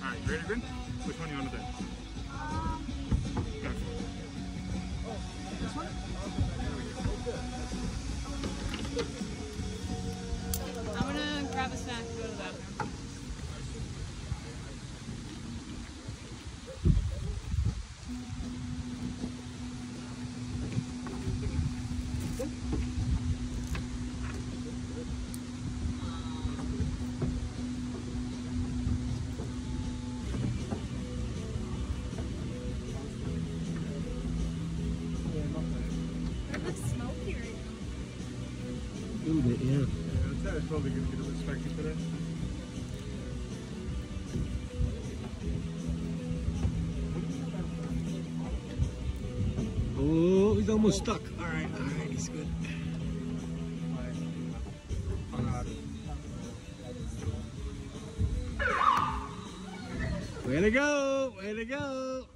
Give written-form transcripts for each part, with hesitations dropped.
Alright, ready to grin? Which one do you want to do? Go for it. This one? I'm gonna grab a snack and go to the bathroom. A little bit, yeah. I'd say it's probably going to get a bit spiky today. Oh, he's almost stuck. All right, he's good. Way to go! Way to go!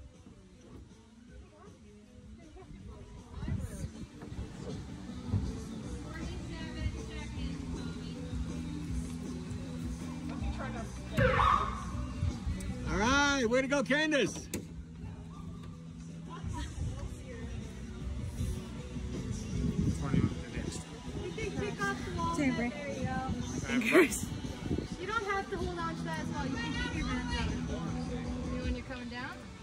All right, way to go, Candace! Kick off the wall. There you go. You don't have to hold on to that as well. You can keep your hands out. When you're coming down?